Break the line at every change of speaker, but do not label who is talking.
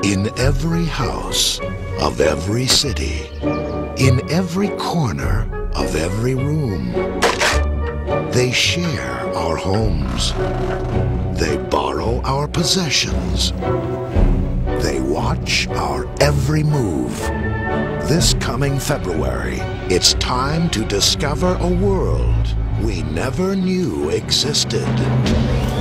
In every house of every city, in every corner of every room, they share our homes. They borrow our possessions. They watch our every move. This coming February, it's time to discover a world we never knew existed.